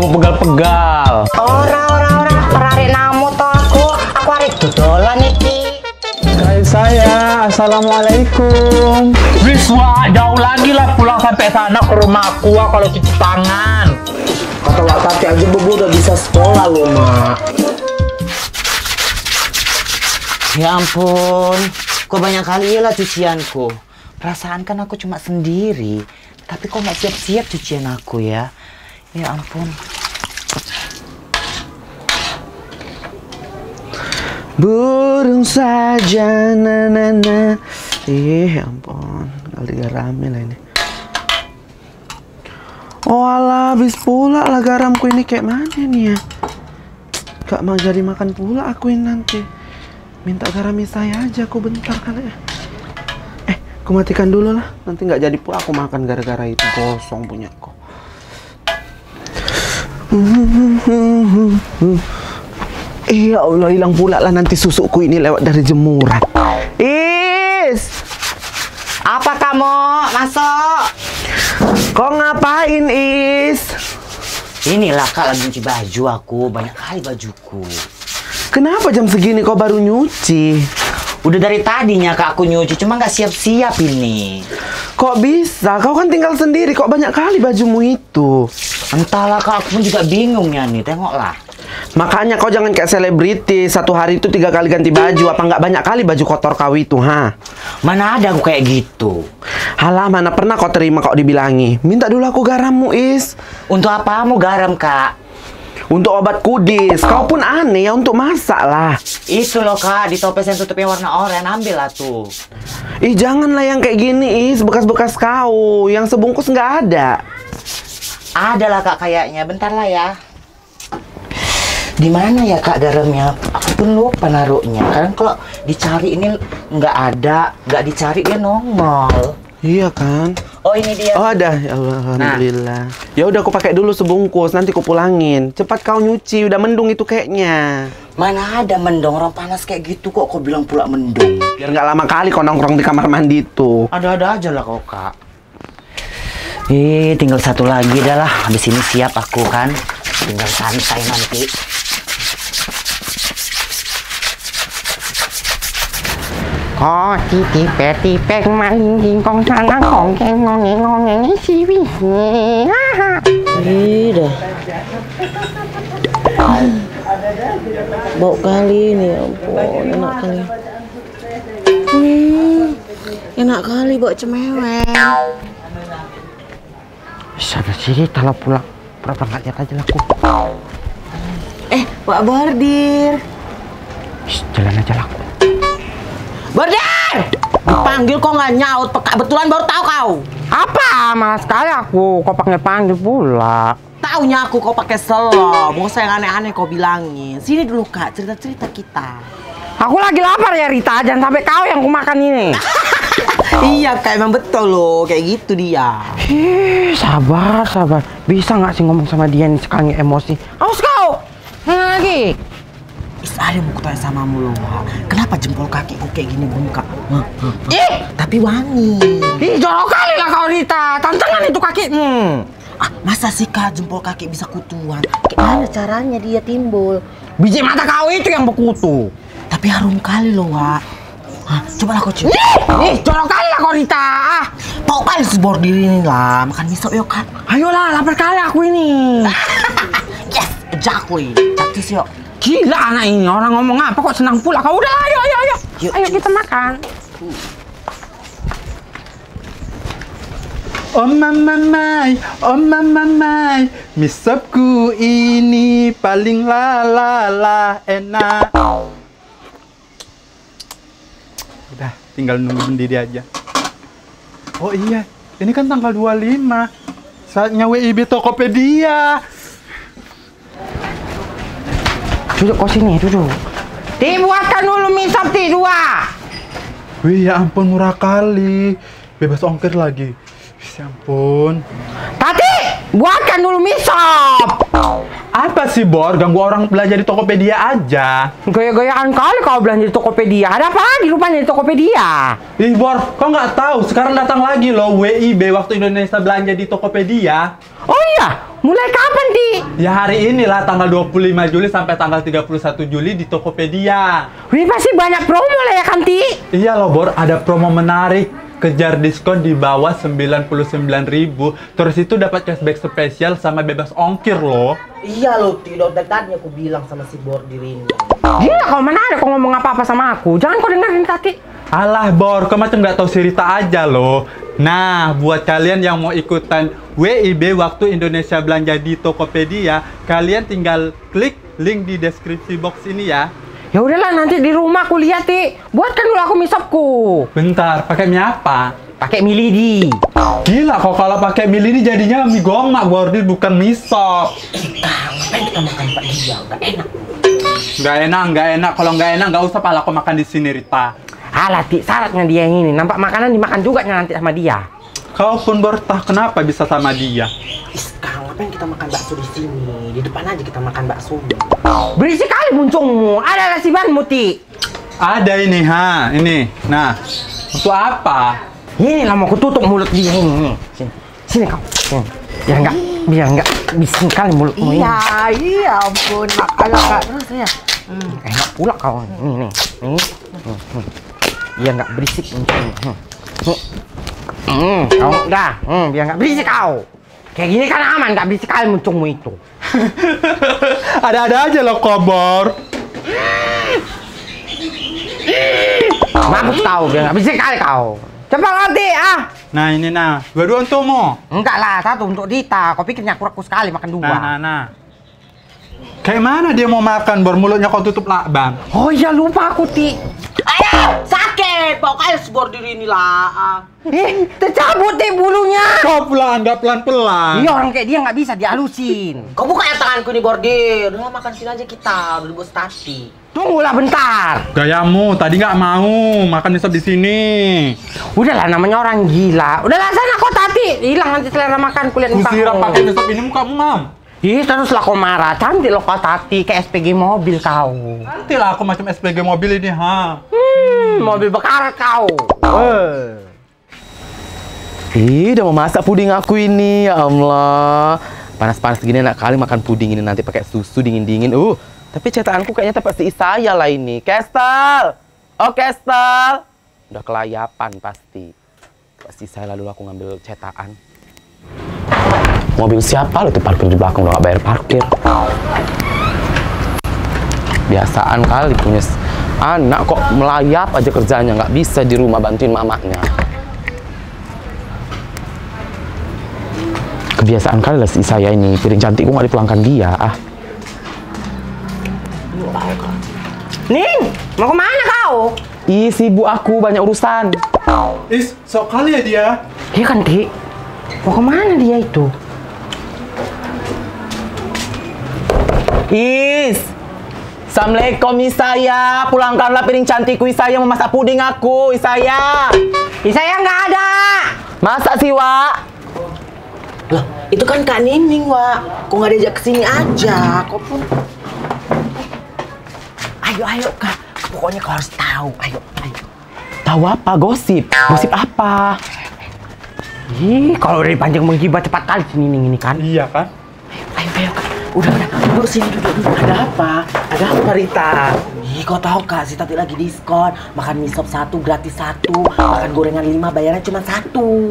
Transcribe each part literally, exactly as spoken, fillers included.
mau pegal-pegal. Ora ora ora arek namu to aku. Aku arek dodolan iki. Hai saya, assalamualaikum. Wiswa, jauh lagi lah pulang sampai sana ke rumahku kalau cuci tangan. Kata Wak Tati aja Bobo udah bisa sekolah loh, Mak. Ya ampun, kok banyak kali lah cucianku. Perasaan kan aku cuma sendiri, tapi kok nggak siap-siap cucian aku ya. Ya ampun. Burung saja na na na. Ih, ya ampun, kali rame lah ini. Oh alah, habis pula lah garamku ini kayak mana nih ya? Gak mau jadi makan pula aku ini nanti. Minta garami saya aja aku bentar kali ya. Eh, aku matikan dulu lah. Nanti nggak jadi pula aku makan gara-gara itu gosong punya aku. Iya Allah, hilang pula lah nanti susuku ini lewat dari jemuran. Is, Apa kamu? Masuk. kok ngapain Is? Inilah Kak, lagi nyuci baju aku. Banyak kali bajuku. Kenapa jam segini kau baru nyuci? Udah dari tadinya Kak aku nyuci, cuma nggak siap-siap ini. Kok bisa? Kau kan tinggal sendiri, kok banyak kali bajumu itu? Entahlah Kak, aku pun juga bingung ya nih, tengoklah. Makanya kau jangan kayak selebriti, satu hari itu tiga kali ganti baju. Apa nggak banyak kali baju kotor kau itu, ha? Mana ada aku kayak gitu. Halah, mana pernah kau terima kau dibilangi. Minta dulu aku garammu, Is. Untuk apa kamu garam Kak? Untuk obat kudis. Kau pun aneh ya untuk masak lah. Itu loh Kak, di toples yang tutupnya warna oranye, ambil lah tuh. Ih, janganlah yang kayak gini, Is. Bekas-bekas kau. Yang sebungkus nggak ada. Ada lah Kak kayaknya, bentar lah ya. Di mana ya Kak garamnya? Aku pun lupa naruhnya. Karena kalau dicari ini nggak ada, nggak dicari dia nongol. Iya kan? Oh ini dia. Oh ada, ya Allah, alhamdulillah. Ya udah aku pakai dulu sebungkus, nanti aku pulangin. Cepat kau nyuci, udah mendung itu kayaknya. Mana ada mendung, orang panas kayak gitu kok kau bilang pula mendung. Biar nggak lama kali kau nongkrong di kamar mandi itu. Ada-ada aja lah kau Kak. Eh, tinggal satu lagi dah lah. Habis ini siap aku kan. Tinggal santai nanti. Có chi chi pe ti pe maling king con cha nang kong keng ngong ngeng ngong ngeng ni si wi. Ih, dah. Bau kali ini, ya ampun, enak kali. Hmm, enak kali bau cemewek. Sana sini, kalau pulang pura-pura nggak lihat aja laku. Eh, Pak Bordir. Shh, jalan aja laku. Bordir! Dipanggil kok nggak nyaut, peka betulan baru tahu kau. Apa? Malas sekali aku. Kok panggil panggil pula? Taunya aku kau pakai selo. Mau saya aneh-aneh kau bilangin. Sini dulu Kak, cerita-cerita kita. Aku lagi lapar ya Rita. Jangan sampai kau yang kumakan ini. Iya Kak, emang betul loh. Kayak gitu dia. Ih, sabar, sabar. Bisa nggak sih ngomong sama dia nih sekarang emosi? Awas kau! Mana lagi? Is, ada yang mau kutanya sama mu loh, Wak. Kenapa jempol kakiku kayak gini bengkak? Hah, hah, hah. Ih! Tapi wangi. Ih, jorok kali lah kau Rita. Tantangan itu kakimu. Ah, masa sih Kak jempol kaki bisa kutuan? Kayak mana caranya dia timbul? Biji mata kau itu yang berkutu. Tapi harum kali loh, Wak. Hah, coba lah kau cium. Ih, ih, jorok kali lah kau Rita. Ah, Tau kali si Bordir ini lah. Makan miso yuk Kak. ayolah, lapar kali aku ini. Yes, ejakui. Caktis yuk. Gila anak ini, orang ngomong apa kok senang pula. Kau udah, ayo, ayo, ayo. Yuk, Ayo cus. kita makan. Oh mama mai, oh mama mai, misopku ini paling la la la enak. Udah, tinggal nunggu sendiri aja. Oh iya, ini kan tanggal dua puluh lima. Saatnya W I B Tokopedia. Duduk kau sini, duduk. Dibuatkan dulu mie sop ti dua. Wih, ya ampun murah kali. Bebas ongkir lagi. Ya ampun. Tati, buatkan dulu mie sop. Apa sih, Bor? Ganggu orang belanja di Tokopedia aja. Gaya-gayaan kali kau belanja di Tokopedia. Ada apa lagi rupanya di Tokopedia? Ih, Bor, kau nggak tahu? Sekarang datang lagi loh W I B waktu Indonesia belanja di Tokopedia. Oh iya, Mulai kapan, Ti? Ya hari inilah tanggal dua puluh lima Juli sampai tanggal tiga puluh satu Juli di Tokopedia. Wih, pasti banyak promo lah ya kan, Ti? Iya loh, Bor, ada promo menarik. Kejar diskon di bawah sembilan puluh sembilan ribu. Terus itu dapat cashback spesial sama bebas ongkir loh. Iya loh, Ti. Dari tadi aku bilang sama si Bordir ini. Gila, kau mana ada kau ngomong apa-apa sama aku? Jangan kau dengerin Tati. Alah, Bor, kau macam nggak tahu cerita aja loh. Nah, buat kalian yang mau ikutan W I B waktu Indonesia belanja di Tokopedia, kalian tinggal klik link di deskripsi box ini ya. Ya udahlah, nanti di rumah aku lihat, Ti. Buatkan dulu aku mie sopku. Bentar, pakai mie apa? Pakai mie lidi. Gila, kok kalau pakai mie ini jadinya mie gomak, Bordir, bukan mie sop. Ngapain kita makan Pak Dia? Nggak enak. Nggak enak, nggak enak. Kalau nggak enak, nggak usah pala kau makan di sini, Rita. Alah, Ti, syaratnya dia yang ini. Nampak makanan dimakan juga nanti sama dia. Kau pun bertah, kenapa bisa sama dia? Iska, ngapain kita makan bakso di sini? Di depan aja kita makan bakso. Berisik kali muncungmu. Ada lasibanmu, Ti. Ada ini, ha, ini. Nah, untuk apa? Ini lah mau aku tutup mulut dia ini. Sini, sini kau. Sini. Biar enggak, biar enggak bising kali mulutmu ini. Iya, iya ampun. Makanya Kak terus ya. Hmm. Enak pula kau. Nih, nih, nih. Hmm, hmm. Biar enggak berisik muncungmu. Hmm. Hmm. Hmm, kau dah. Hmm, biar enggak berisik kau. Kayak gini kan aman, enggak berisik kali muncungmu itu. Ada-ada aja loh, Kobor. Mampus kau, biar enggak berisik kali kau. Cepat nanti ah. Nah, ini nah. Dua-dua untukmu. Enggak lah, satu untuk Dita. Kau pikirnya aku rakus sekali makan dua. Nah, nah, nah. Kayak mana dia mau makan, Bor? Mulutnya kau tutup lakban. Oh iya, lupa aku, Ti. Ayo, sakit. Pokoknya si Bordir ini lah. Eh, tercabut deh bulunya. Kau pelan, nggak pelan-pelan. Iya, orang kayak dia nggak bisa dihalusin. Kau buka ya tanganku nih Bordir. Udah makan sini aja kita. Udah bos tati. Tunggulah bentar. Gayamu, tadi nggak mau makan sop di sini. Udahlah, namanya orang gila. Udahlah, sana kau Tati. Hilang nanti selera makan kulihat muka. Kusiram pakai sop ini mukamu, Mam. Ih, teruslah kau marah. Cantik loh kau Tati, kayak S P G mobil kau. Nanti lah aku macam S P G mobil ini, ha. Hmm, mobil bekarat kau. Eh. Ih, udah mau masak puding aku ini. Ya Allah. Panas-panas gini enak kali makan puding ini nanti pakai susu dingin-dingin. Uh, tapi cetakanku kayaknya tepat si saya lah ini. Kestel. Oh, Kestel. Udah kelayapan pasti. Pasti saya lalu aku ngambil cetakan. Mobil siapa lo tuh parkir di belakang udah gak bayar parkir. Biasaan kali punya anak kok melayap aja kerjanya, nggak bisa di rumah bantuin mamanya. Kebiasaan kali lah si saya ini, piring cantikku nggak dipulangkan dia. Ah. Ning, mau kemana kau? Ih, sibuk aku banyak urusan. Is, sok kali ya dia. Iya kan, Ti? Mau kemana dia itu? Is, Assalamualaikum Isaya, pulangkanlah piring cantikku Isaya, mau masak puding aku Isaya. Isaya nggak ada. Masak sih, Wak. Lah, itu kan Kak Nining, Wak. Kok nggak diajak kesini aja? Kok pun. Ayo, ayo, Kak. Pokoknya kau harus tahu. Ayo, ayo. Tahu apa? Gosip. Gosip apa? Ih, kalau dari panjang menggibah cepat kali sini Ning ini kan. Iya kan? Ayo, ayo, Kak. Udah, udah. Duduk sini, duduk, duduk. Ada apa? Ada apa, Rita? Ih, kau tahu, Kak. Si Tati lagi diskon. Makan mie sop satu, gratis satu. Makan gorengan lima, bayarnya cuma satu.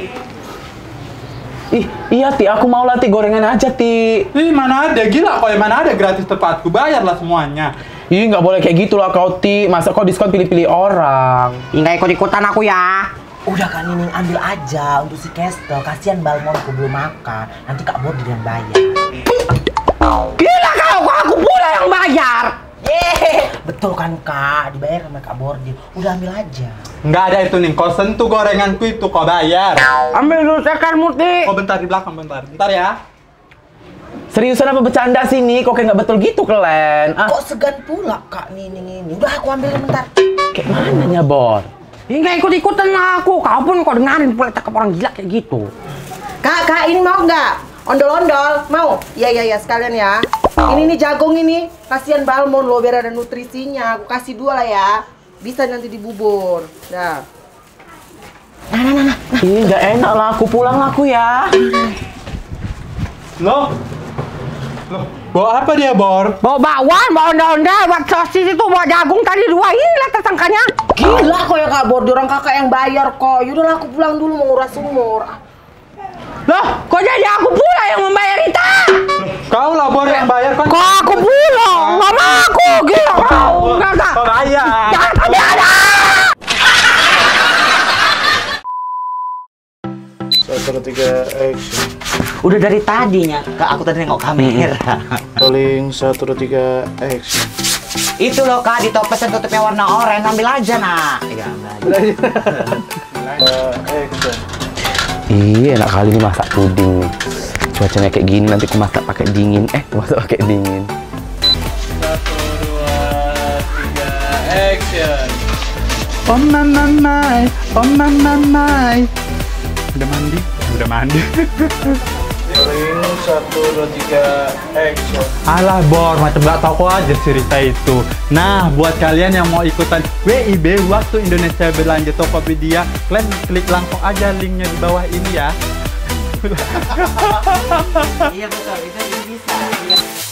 Ih, iya Ti, aku mau latih gorengan aja Ti. Ih, mana ada, gila kok, mana ada gratis tepatku, bayarlah semuanya. Ih, nggak boleh kayak gitu lah kau Ti. Masa kau diskon pilih-pilih orang? Nggak ikut-ikutan aku ya. Udah Kak Nining, ambil aja untuk si Kestel. Kasihan Balmonku belum makan. Nanti Kak Bordir yang bayar. Gila kau, kok aku pula yang bayar. Yeay, betul kan Kak? Dibayar sama Kak Bordir. Udah ambil aja. Nggak ada itu nih, kau sentuh gorenganku itu, kau bayar. Ambil dulu sekarmu, Ti. Kau bentar di belakang, bentar. Bentar ya. Seriusan apa bercanda sini? Kok kayak nggak betul gitu, Kelen? Ah, Kok segan pula Kak Nining ini? Udah aku ambil bentar. kayak mananya, Bor? Ih, nggak ikut-ikutan lah aku. Kau pun kau dengerin pula cakap orang gila kayak gitu. Kak, kak ini mau nggak? Ondol-ondol, mau? Iya, iya, iya, sekalian ya. Ini nih jagung ini, kasihan Balmon loh, biar ada nutrisinya. Aku kasih dua lah ya. Bisa nanti dibubur. Dah. Ih, nggak enak lah. Aku pulang lah aku ya. Loh? Loh, bawa apa dia, Bor? Bawa bakwan, bawa ondel-ondel, buat sosis itu, bawa jagung tadi dua, inilah tersangkanya. Gila kok ya Kak Bor, orang kakak yang bayar kok. Yaudah aku pulang dulu mau nguras sumur. Loh, kok jadi aku pula yang membayar Rita? Kau lah, Bor, yang bayar kan? Kok aku pula? Nggak mau aku, gila kau. Nggak, nggak. Kau bayar. Jangan kau ada. Satu, tiga, action. Udah dari tadinya, Kak, aku tadi nengok kamera. Rolling, satu, tiga, action. Itu loh Kak, di toples yang tutupnya warna oranye, ambil aja nak. Iya, ambil aja. Uh, action. Iya, enak kali nih masak puding nih. Cuacanya kayak gini, nanti aku masak pakai dingin. Eh, aku masak pakai dingin. Satu, dua, tiga, action. Oh mamai, oh mamai. Udah mandi? Udah mandi. Rolling, satu, dua, tiga, action. Alah, Bor, macam nggak tahu aja cerita itu. Nah, buat kalian yang mau ikutan W I B waktu Indonesia Belanja Tokopedia, kalian klik langsung aja linknya di bawah ini ya. Iya betul, bisa bisa.